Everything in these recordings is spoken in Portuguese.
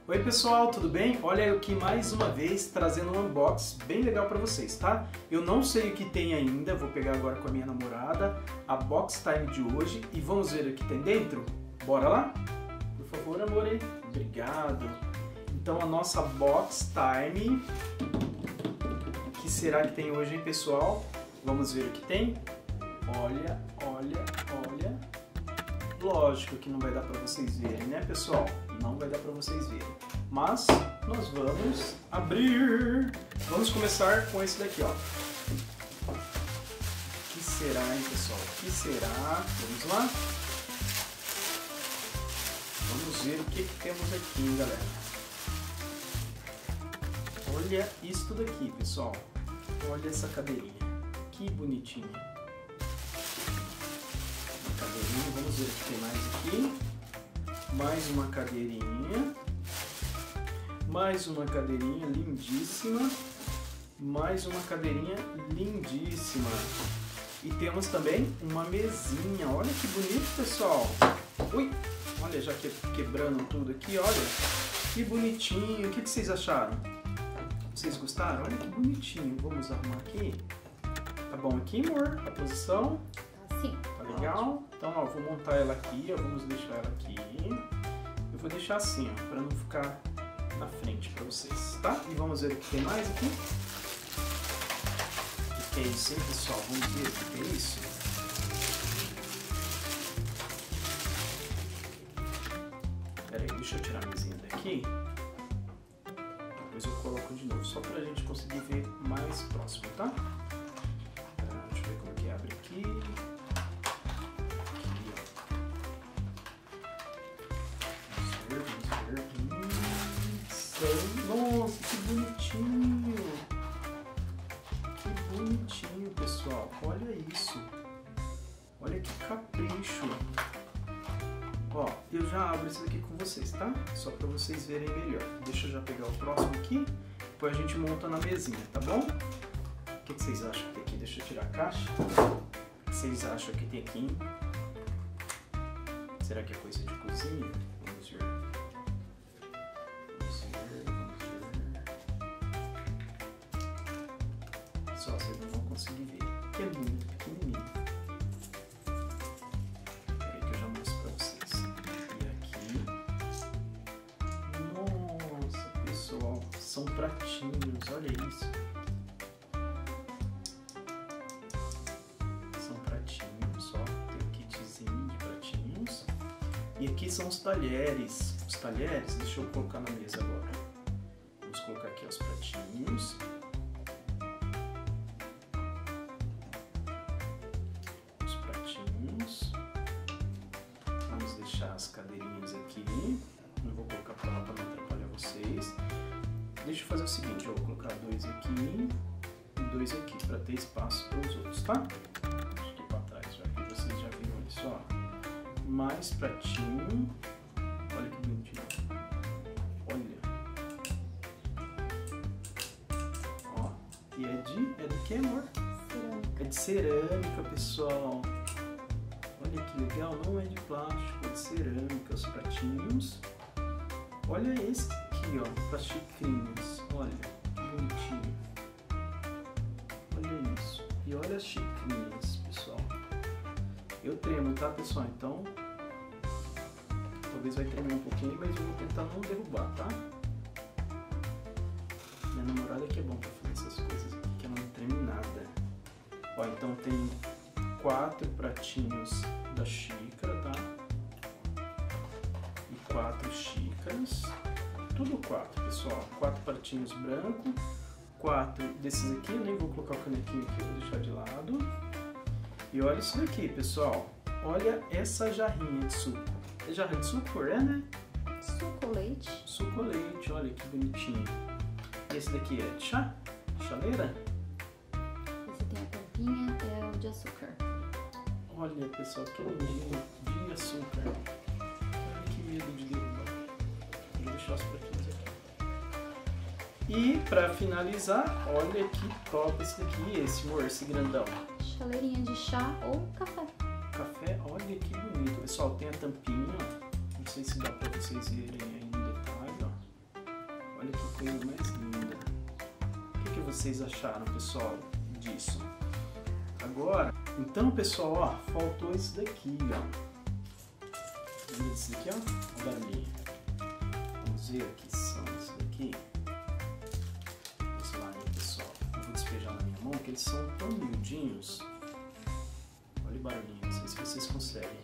Oi pessoal, tudo bem? Olha eu aqui mais uma vez trazendo um unboxing bem legal para vocês, tá? Eu não sei o que tem ainda, vou pegar agora com a minha namorada a box time de hoje e vamos ver o que tem dentro? Bora lá? Por favor, amor, obrigado. Então a nossa box time, o que será que tem hoje, hein, pessoal? Vamos ver o que tem? Olha, olha, olha. Lógico que não vai dar para vocês verem, né, pessoal? Não vai dar para vocês verem. Mas nós vamos abrir. Vamos começar com esse daqui, ó. O que será, hein, pessoal? O que será? Vamos lá? Vamos ver o que temos aqui, hein, galera. Olha isso daqui, pessoal. Olha essa cadeirinha. Que bonitinha. Cadeirinha, vamos ver o que tem mais aqui. Mais uma cadeirinha. Mais uma cadeirinha lindíssima. Mais uma cadeirinha lindíssima. E temos também uma mesinha. Olha que bonito, pessoal. Ui, olha, já quebrando tudo aqui, olha. Que bonitinho. O que vocês acharam? Vocês gostaram? Olha que bonitinho. Vamos arrumar aqui. Tá bom aqui, amor? A posição? Sim. Tá legal? Então, ó, vou montar ela aqui, ó, vamos deixar ela aqui. Eu vou deixar assim, ó, para não ficar na frente para vocês, tá? E vamos ver o que tem mais aqui. O que é isso, hein, pessoal? Vamos ver o que é isso. Pera aí, deixa eu tirar a mesinha daqui. Depois eu coloco de novo, só pra gente conseguir ver mais próximo, tá? Deixa eu ver como que abre aqui. Nossa, que bonitinho! Que bonitinho, pessoal! Olha isso! Olha que capricho! Ó, eu já abro isso aqui com vocês, tá? Só para vocês verem melhor. Deixa eu já pegar o próximo aqui, depois a gente monta na mesinha, tá bom? O que vocês acham que tem aqui? Deixa eu tirar a caixa. O que vocês acham que tem aqui? Será que é coisa de cozinha? Vamos ver. Só vocês não vão conseguir ver, que é muito pequenininho. Peraí que eu já mostro pra vocês. E aqui, nossa, pessoal, são pratinhos, olha isso. São pratinhos, ó, tem um kitzinho de pratinhos. E aqui são os talheres. Os talheres, deixa eu colocar na mesa agora. Vamos colocar aqui os pratinhos. Vamos deixar as cadeirinhas aqui. Não vou colocar para lá para não atrapalhar vocês. Deixa eu fazer o seguinte, eu vou colocar dois aqui e dois aqui para ter espaço para os outros, tá? Deixa aqui para trás, já que vocês já viram isso, ó. Mais pratinho. Olha que bonitinho. Olha. Ó. E é do que, amor? Cerâmica. É de cerâmica, pessoal. Olha que legal, não é de plástico, é de cerâmica, os pratinhos. Olha esse aqui, ó, para xicrinhas. Olha, que bonitinho. Olha isso. E olha as xicrinhas, pessoal. Eu tremo, tá, pessoal? Então, talvez vai tremer um pouquinho, mas eu vou tentar não derrubar, tá? Minha namorada que é bom pra fazer essas coisas aqui, que ela não treme nada. Ó, então tem 4 pratinhos da xícara, tá? E 4 xícaras. Tudo 4, pessoal. 4 pratinhos brancos. 4 desses aqui. Eu nem vou colocar o canequinho aqui, vou deixar de lado. E olha isso daqui, pessoal. Olha essa jarrinha de suco. É jarra de suco, é, né? Suco leite. Suco leite, olha que bonitinho. E esse daqui é de chá? Chaleira? Esse tem a tampinha, é o de açúcar. Olha, pessoal, que lindinho de açúcar. Olha que medo de derrubar. Vou deixar os pratinhos aqui. E pra finalizar, olha que top esse daqui, esse, amor, esse grandão. Chaleirinha de chá ou café. Café, olha que bonito. Pessoal, tem a tampinha, ó. Não sei se dá pra vocês verem aí no detalhe, ó. coisa mais linda. O que vocês acharam, pessoal, disso? Agora, então, pessoal, ó, faltou esse daqui, ó. Lembra desse daqui, ó? Olha ali. Vamos ver o que são esse daqui. Vamos lá, pessoal. Eu vou despejar na minha mão, que eles são tão miudinhos. Olha o barulhinho, não sei se vocês conseguem.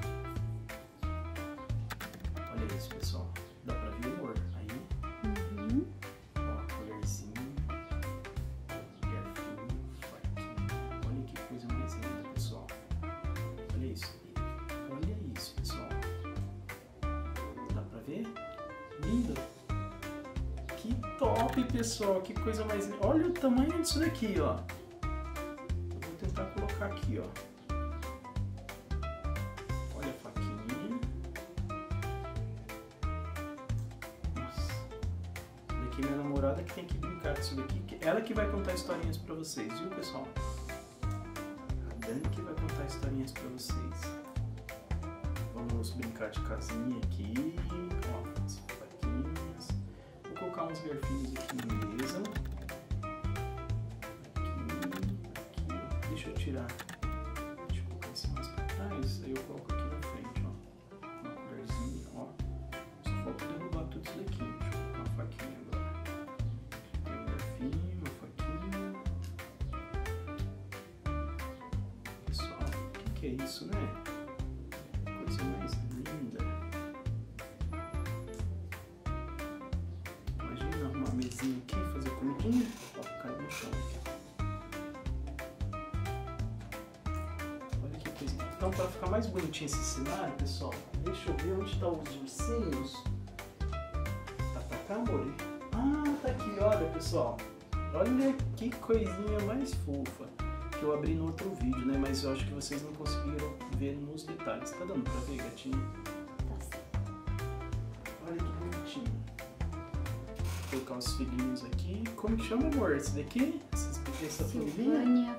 Olha isso, pessoal. Dá pra ver o amor aí. Uhum. Ó, a colherzinha. Garfinho, faquinha. Olha que coisa mais linda, pessoal. Olha isso. Olha isso, pessoal. Dá pra ver? Lindo. Que top, pessoal. Que coisa mais linda. Olha o tamanho disso daqui, ó. Eu vou tentar colocar aqui, ó. Olha a faquinha. Nossa. Olha aqui minha namorada que tem que brincar com isso daqui. Ela que vai contar historinhas pra vocês, viu, pessoal? A Dani que vai contar historinhas pra vocês. Vamos brincar de casinha aqui. Ó, as faquinhas. Vou colocar uns garfinhos aqui na mesa. Aqui. Deixa eu tirar. Deixa eu colocar esse mais pra trás. Aí eu coloco aqui na frente, ó. Uma colherzinha, ó. Só falta derrubar tudo isso daqui. Deixa eu colocar uma faquinha agora. Tem um garfinho, uma faquinha. Pessoal, o que é isso, né? Coisa mais linda. Imagina arrumar uma mesinha aqui, fazer comidinha. Ó, cai no chão aqui. Olha que coisa. Então, para ficar mais bonitinho esse cenário, pessoal, deixa eu ver onde estão os ursinhos. Tá pra cá, amor? Ah, tá aqui, olha, pessoal. Olha que coisinha mais fofa. Que eu abri no outro vídeo, né? Mas eu acho que vocês não conseguiram ver nos detalhes. Tá dando pra ver, gatinho? Tá certo. Olha que bonitinho. Vou colocar os filhinhos aqui. Como que chama, amor? Esse daqui? Essa família?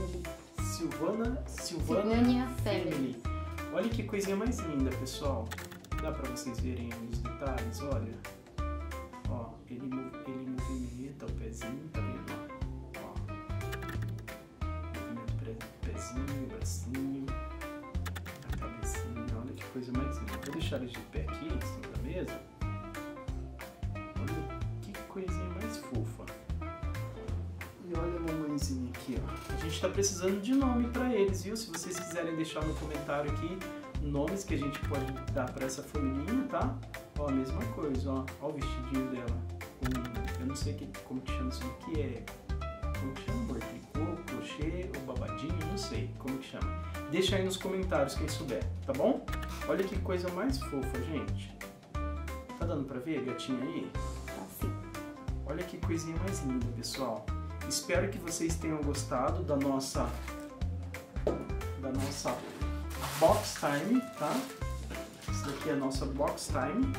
Silvânia Family. Olha que coisinha mais linda, pessoal. Dá pra vocês verem os detalhes, olha. Ó, ele movimenta o pezinho, tá vendo? Ó, movimenta o pezinho, o bracinho, a cabecinha. Olha que coisa mais linda. Vou deixar ele de pé aqui, em cima da mesa. Olha que coisinha mais fofa. E olha a mamãezinha aqui, ó. A gente tá precisando de nome pra eles, viu? Se vocês quiserem deixar no comentário aqui nomes que a gente pode dar pra essa família, tá? Ó, a mesma coisa, ó. Ó o vestidinho dela. Eu não sei como que chama isso aqui, como que chama, amor? Tricô, crochê ou babadinho, não sei como que chama. Deixa aí nos comentários quem souber, tá bom? Olha que coisa mais fofa, gente. Tá dando pra ver, gatinha aí? Tá sim. Olha que coisinha mais linda, pessoal. Espero que vocês tenham gostado da nossa box time, tá? Essa daqui é a nossa box time.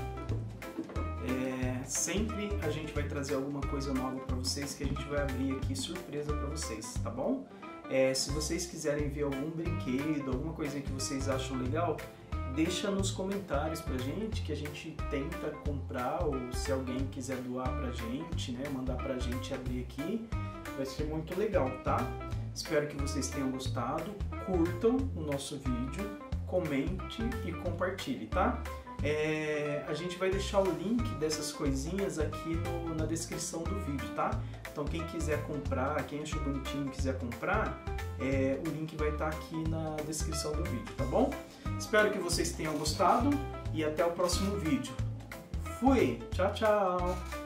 Sempre a gente vai trazer alguma coisa nova para vocês que a gente vai abrir aqui surpresa para vocês, tá bom? Se vocês quiserem ver algum brinquedo, alguma coisa que vocês acham legal, deixa nos comentários pra gente que a gente tenta comprar, ou se alguém quiser doar pra gente, né, mandar pra gente abrir aqui, vai ser muito legal, tá? Espero que vocês tenham gostado, curtam o nosso vídeo, comente e compartilhe, tá? A gente vai deixar o link dessas coisinhas aqui na descrição do vídeo, tá? Então quem quiser comprar, quem achou bonitinho e quiser comprar, o link vai estar aqui na descrição do vídeo, tá bom? Espero que vocês tenham gostado e até o próximo vídeo. Fui! Tchau, tchau!